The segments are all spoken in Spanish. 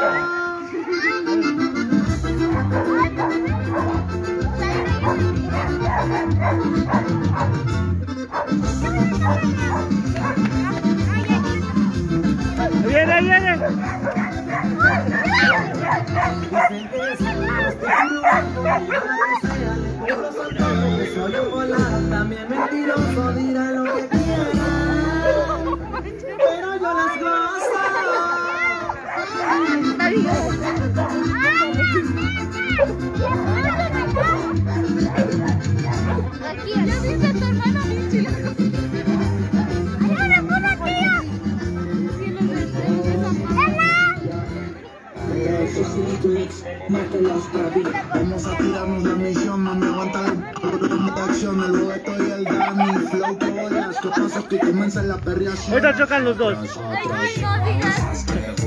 ¡Viene, viene! También mentiroso, dirá lo que quiera, pero yo las gozo. Aquí, ya viste a tu hermano bien chido. ¡Ayúdame, una tía! Vamos a tirarnos la misión, no me aguanta la acción, el boleto y el Dani, flow que bolas, que pasa que comienza la perreación. Ahorita chocan los dos. Ay, no digas.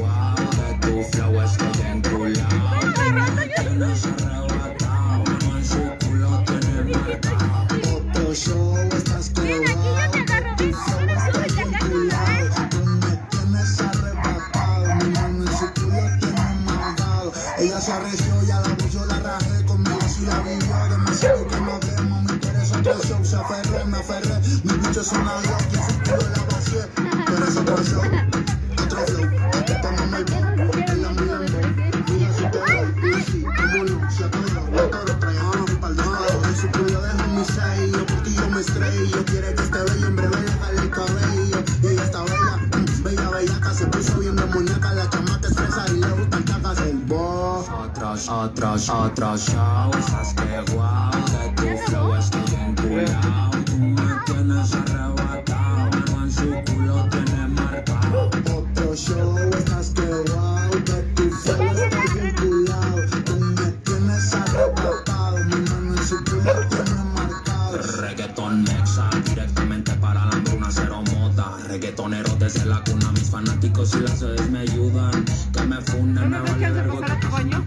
Otro show, estás que Ven aquí, yo te agarro. Ven, súbete acá. tú me tienes arrebatado, mi mano en su culo tiene mandado. Ella se arreció, ya la voz yo la rajé, conmigo si la vivió, demasiado que no vemos, me interesa otro show, se aferró, me aferré, mi bicho es un avión, que su culo la vacié, pero es otro show, otro flow, aquí tomamos el boom, en la mía, mira si te doy, y sí, como no, se atoró, la toro, traíamos un paldado, en su culo dejo mi sello, por ti yo me estrello, quiere que esté bello, en breve déjale el cabello, y ella está bella, bellaca, se puso bien demoníaca, la chamaca es fresa y le gustan chacas el boss. Otro show, estás que guau, de tu flow estoy enculado, tú me tienes arrebatado, mano en su culo tiene marcado. Otro show, estás que guau, de tu flow estoy enculado, tú me tienes arrebatado, mi mano en su culo tiene marcado. Reggaeton Nexa, directamente para la hambruna, cero mota, reggaetoneros desde la cuna, mis fanáticos y las sedes me ayudan, que me funden, me vale vergo que te funan.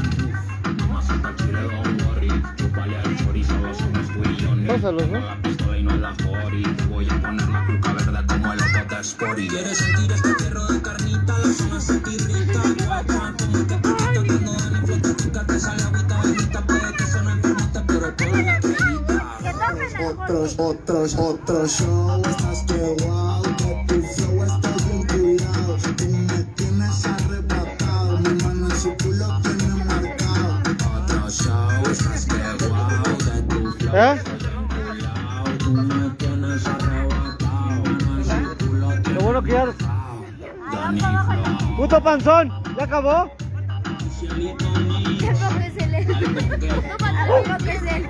Pásalos, ¿no? La pistola y no la Fori. Voy a poner la cuca verde como el bote Sporty. ¿Quieres sentir este fierro de carnita? La zona se tirrita. Como que poquito cuando dan en flota chica te sale agüita bendita. Puede que son enfermote, pero todo la acredita. Otro show, estás que guau, de tu flow estás bien cuidado. Tú me tienes arrebatado, mi mano en su culo tiene marcado. Otro show, estás que guau, de tu flow. ¿Eh? Lo bueno que ya... ¡Puto panzón! ¿Ya acabó? ¿Qué es él? No, para que es él.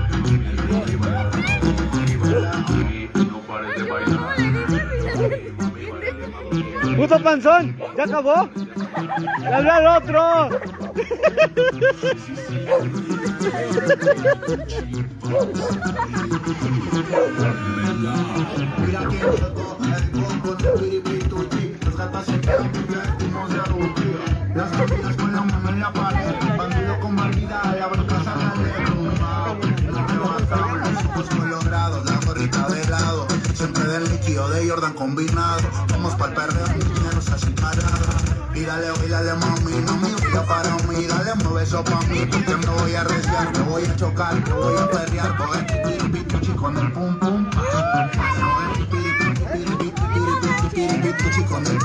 ¡Puto panzón! ¿Ya acabó? ¡Ya habló al otro! Mira quién llegó, el bombo de piripituchi. Los gatos se quedan divertimos de adultir. Las amigas con la mano en la pared. Bandido con maldad, la bronca sale derrumbado. El arrebatado, los ojos colorados, la gorrita de lado. Siempre del líquido de Jordan combinado. Vamos pa'l perreo, mis dineros así parados. Y dale, mami, no me vida para mí. Dale, mueve eso pa' mí, porque me voy a arriesgar, me voy a chocar, me voy a perrear. Coge piripituchi con el pum pum. Con el